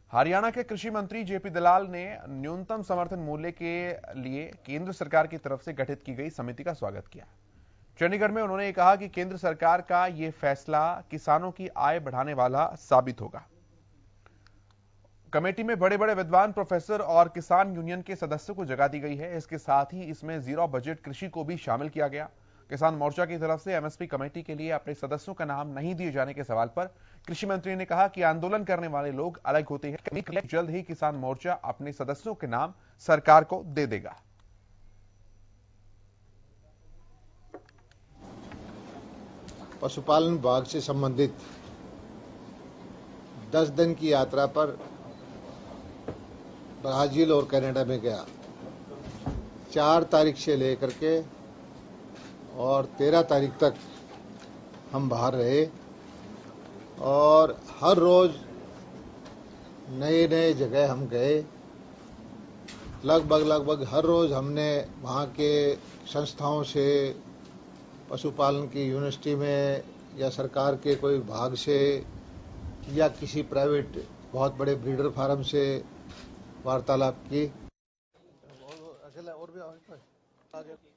हरियाणा के कृषि मंत्री जेपी दलाल ने न्यूनतम समर्थन मूल्य के लिए केंद्र सरकार की तरफ से गठित की गई समिति का स्वागत किया। चंडीगढ़ में उन्होंने कहा कि केंद्र सरकार का यह फैसला किसानों की आय बढ़ाने वाला साबित होगा। कमेटी में बड़े बड़े विद्वान, प्रोफेसर और किसान यूनियन के सदस्यों को जगह दी गई है। इसके साथ ही इसमें जीरो बजट कृषि को भी शामिल किया गया। किसान मोर्चा की तरफ से एमएसपी कमेटी के लिए अपने सदस्यों का नाम नहीं दिए जाने के सवाल पर कृषि मंत्री ने कहा कि आंदोलन करने वाले लोग अलग होते हैं। जल्द ही किसान मोर्चा अपने सदस्यों के नाम सरकार को दे देगा। पशुपालन विभाग से संबंधित 10 दिन की यात्रा पर ब्राजील और कनाडा में गया। 4 तारीख से लेकर के और 13 तारीख तक हम बाहर रहे और हर रोज नए नए जगह हम गए। लगभग हर रोज हमने वहाँ के संस्थाओं से, पशुपालन की यूनिवर्सिटी में या सरकार के कोई विभाग से या किसी प्राइवेट बहुत बड़े ब्रीडर फार्म से वार्तालाप की।